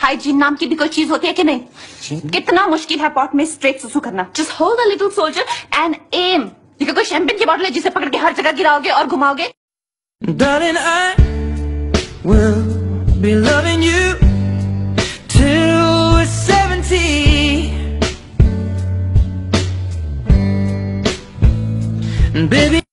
Hygiene नाम की भी कोई चीज होती है कि नहीं? कितना मुश्किल है पॉट में स्ट्रेट सुसु करना। Just hold the little soldier and aim. ये कोई शैंपेन की बोतल है जिसे पकड़ के हर जगह गिराओगे और घुमाओगे? Darling, I will be loving you till we're 70. And baby